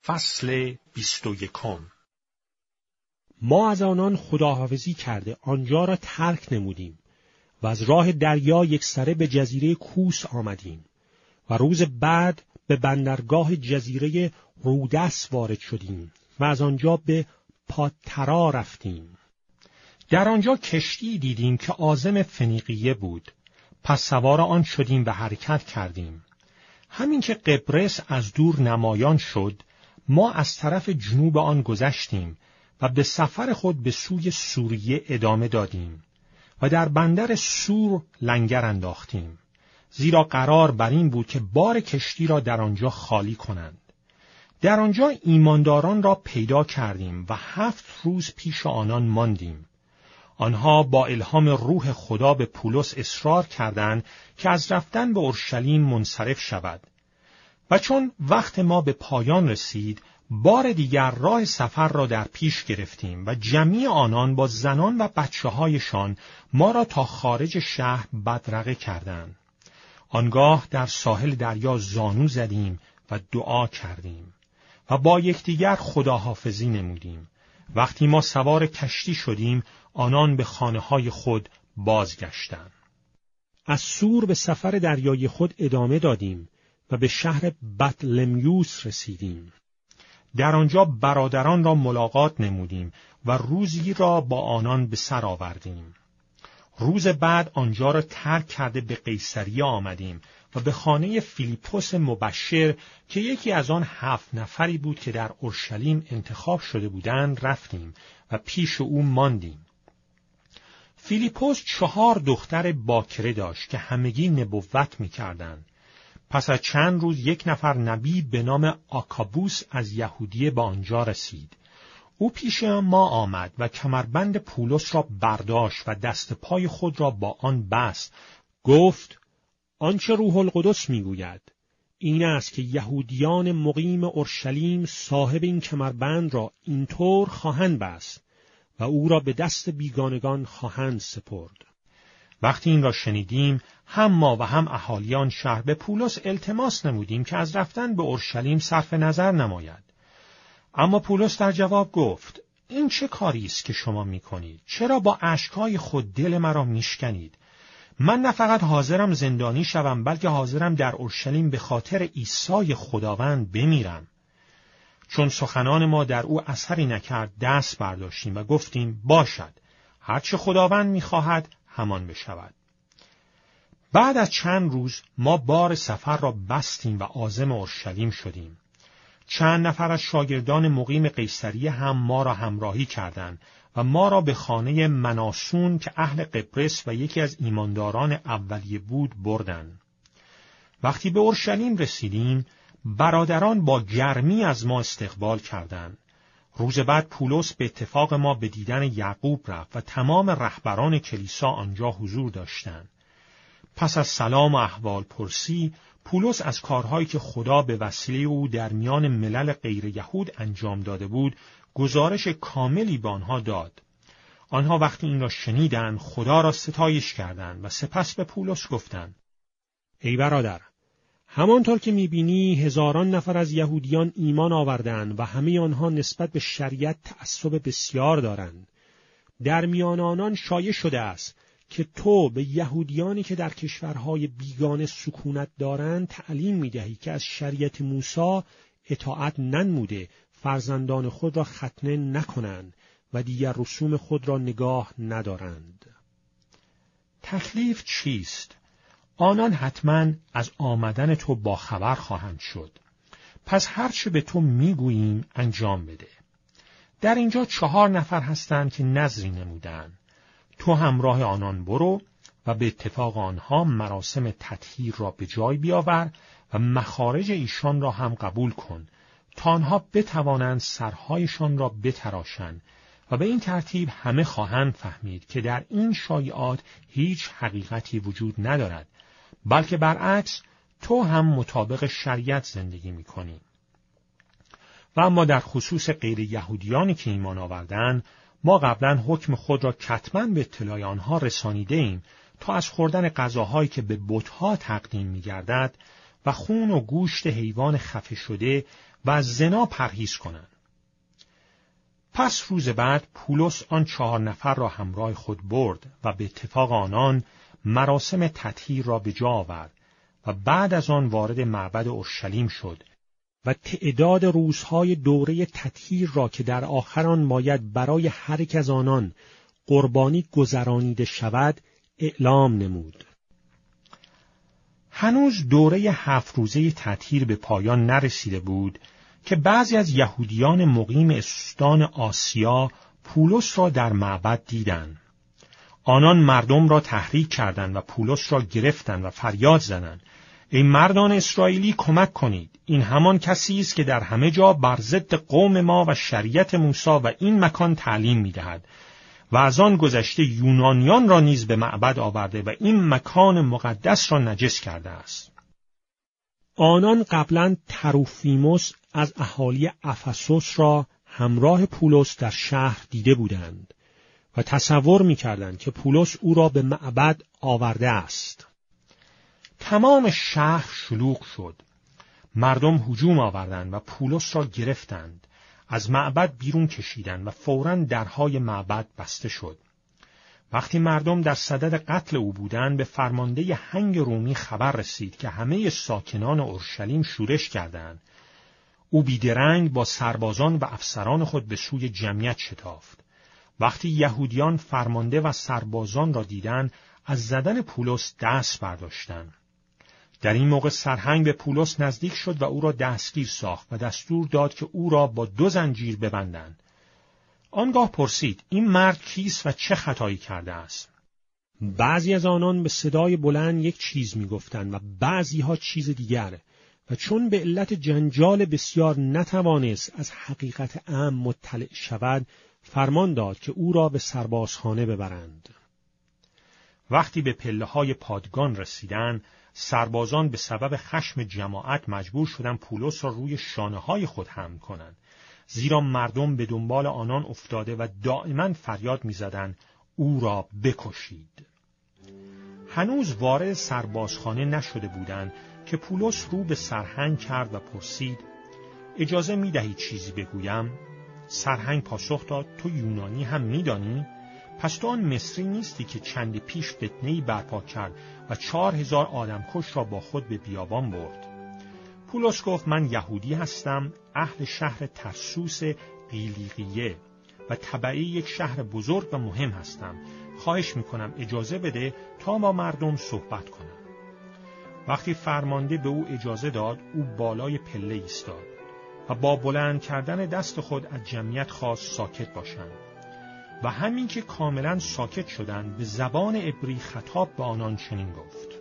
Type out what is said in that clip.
فصل 21. ما از آنان خداحافظی کرده آنجا را ترک نمودیم و از راه دریا یکسره به جزیره کوس آمدیم و روز بعد به بندرگاه جزیره رودس وارد شدیم و از آنجا به پاترا رفتیم. در آنجا کشتی دیدیم که عازم فنیقیه بود، پس سوار آن شدیم و حرکت کردیم. همین که قبرس از دور نمایان شد، ما از طرف جنوب آن گذشتیم و به سفر خود به سوی سوریه ادامه دادیم و در بندر سور لنگر انداختیم، زیرا قرار بر این بود که بار کشتی را در آنجا خالی کنند. در آنجا ایمانداران را پیدا کردیم و 7 روز پیش آنان ماندیم. آنها با الهام روح خدا به پولس اصرار کردند که از رفتن به اورشلیم منصرف شود. و چون وقت ما به پایان رسید، بار دیگر راه سفر را در پیش گرفتیم و جمیع آنان با زنان و بچه‌هایشان ما را تا خارج شهر بدرقه کردند. آنگاه در ساحل دریا زانو زدیم و دعا کردیم و با یکدیگر خداحافظی نمودیم. وقتی ما سوار کشتی شدیم، آنان به خانه‌های خود بازگشتند. از سور به سفر دریای خود ادامه دادیم و به شهر بطلمیوس رسیدیم. در آنجا برادران را ملاقات نمودیم و روزی را با آنان به سر آوردیم. روز بعد آنجا را ترک کرده به قیصریه آمدیم و به خانه فیلیپوس مبشر که یکی از آن 7 نفری بود که در اورشلیم انتخاب شده بودند رفتیم و پیش او ماندیم. فیلیپوس 4 دختر باکره داشت که همگی نبوت می‌کردند. پس از چند روز یک نفر نبی به نام آکابوس از یهودیه به آنجا رسید. او پیش ما آمد و کمربند پولس را برداشت و دست پای خود را با آن بست. گفت: آنچه روح القدس میگوید این است که یهودیان مقیم اورشلیم صاحب این کمربند را اینطور خواهند بست و او را به دست بیگانگان خواهند سپرد. وقتی این را شنیدیم، هم ما و هم اهالیان شهر به پولس التماس نمودیم که از رفتن به اورشلیم صرف نظر نماید. اما پولس در جواب گفت: این چه کاری است که شما می‌کنید؟ چرا با اشک‌های خود دل مرا میشکنید؟ من نه فقط حاضرم زندانی شوم، بلکه حاضرم در اورشلیم به خاطر عیسی خداوند بمیرم. چون سخنان ما در او اثری نکرد، دست برداشتیم و گفتیم: باشد، هرچه خداوند می‌خواهد همان بشود. بعد از چند روز ما بار سفر را بستیم و عازم اورشلیم شدیم. چند نفر از شاگردان مقیم قیصریه هم ما را همراهی کردند و ما را به خانه مناسون که اهل قبرس و یکی از ایمانداران اولیه بود بردند. وقتی به اورشلیم رسیدیم، برادران با گرمی از ما استقبال کردند. روز بعد پولس به اتفاق ما به دیدن یعقوب رفت و تمام رهبران کلیسا آنجا حضور داشتند. پس از سلام و احوال پرسی، پولس از کارهایی که خدا به وسیله او در میان ملل غیر یهود انجام داده بود، گزارش کاملی به آنها داد. آنها وقتی این را شنیدند، خدا را ستایش کردند و سپس به پولس گفتند: ای برادر، همانطور که می‌بینی هزاران نفر از یهودیان ایمان آوردند و همه آنها نسبت به شریعت تعصب بسیار دارند. در میان آنان شایع شده است که تو به یهودیانی که در کشورهای بیگانه سکونت دارند تعلیم می‌دهی که از شریعت موسی اطاعت ننموده فرزندان خود را ختنه نکنند و دیگر رسوم خود را نگاه ندارند. تکلیف چیست؟ آنان حتما از آمدن تو باخبر خواهند شد. پس هرچه به تو میگوییم انجام بده. در اینجا 4 نفر هستند که نذری نمودند. تو همراه آنان برو و به اتفاق آنها مراسم تطهیر را به جای بیاور و مخارج ایشان را هم قبول کن تا آنها بتوانند سرهایشان را بتراشند و به این ترتیب همه خواهند فهمید که در این شایعات هیچ حقیقتی وجود ندارد، بلکه برعکس تو هم مطابق شریعت زندگی می‌کنی. و اما در خصوص غیر یهودیانی که ایمان آوردند، ما قبلا حکم خود را کتماً به اطلاع آنها رسانیده ایم تا از خوردن غذاهایی که به بت‌ها تقدیم می‌گردد و خون و گوشت حیوان خفه شده و از زنا پرهیز کنند. پس روز بعد پولس آن 4 نفر را همراه خود برد و به اتفاق آنان مراسم تطهیر را به جا آورد و بعد از آن وارد معبد اورشلیم شد و تعداد روزهای دوره تطهیر را که در آخر آن باید برای هر یک از آنان قربانی گذرانیده شود اعلام نمود. هنوز دوره 7 روزه تطهیر به پایان نرسیده بود که بعضی از یهودیان مقیم استان آسیا پولس را در معبد دیدند. آنان مردم را تحریک کردند و پولس را گرفتند و فریاد زدند: ای مردان اسرائیلی، کمک کنید! این همان کسی است که در همه جا بر ضد قوم ما و شریعت موسی و این مکان تعلیم می‌دهد و از آن گذشته یونانیان را نیز به معبد آورده و این مکان مقدس را نجس کرده است. آنان قبلا تروفیموس از اهالی افسوس را همراه پولس در شهر دیده بودند و تصور می‌کردند که پولس او را به معبد آورده است. تمام شهر شلوغ شد. مردم هجوم آوردند و پولس را گرفتند، از معبد بیرون کشیدند و فوراً درهای معبد بسته شد. وقتی مردم در صدد قتل او بودند، به فرمانده هنگ رومی خبر رسید که همه ساکنان اورشلیم شورش کردند. او بیدرنگ با سربازان و افسران خود به سوی جمعیت شتافت. وقتی یهودیان فرمانده و سربازان را دیدند، از زدن پولس دست برداشتند. در این موقع سرهنگ به پولس نزدیک شد و او را دستگیر ساخت و دستور داد که او را با 2 زنجیر ببندند. آنگاه پرسید: این مرد کیست و چه خطایی کرده است؟ بعضی از آنان به صدای بلند یک چیز می‌گفتند و بعضی‌ها چیز دیگر، و چون به علت جنجال بسیار نتوانست از حقیقت عام مطلع شود، فرمان داد که او را به سربازخانه ببرند. وقتی به پله‌های پادگان رسیدند، سربازان به سبب خشم جماعت مجبور شدند پولس را روی شانه‌های خود حمل کنند، زیرا مردم به دنبال آنان افتاده و دائما فریاد می‌زدند: او را بکشید. هنوز وارد سربازخانه نشده بودند که پولس رو به سرهنگ کرد و پرسید: اجازه می‌دهید چیزی بگویم؟ سرهنگ پاسخ داد: تو یونانی هم می‌دانی؟ پس تو آن مصری نیستی که چندی پیش فتنه‌ای برپا کرد و 4000 آدمکش را با خود به بیابان برد؟ پولس گفت: من یهودی هستم، اهل شهر ترسوس قیلیقیه و تبعی یک شهر بزرگ و مهم هستم. خواهش میکنم اجازه بده تا با مردم صحبت کنم. وقتی فرمانده به او اجازه داد، او بالای پله ایستاد و با بلند کردن دست خود از جمعیت خواست ساکت باشند. و همین که کاملا ساکت شدند، به زبان عبری خطاب به آنان چنین گفت: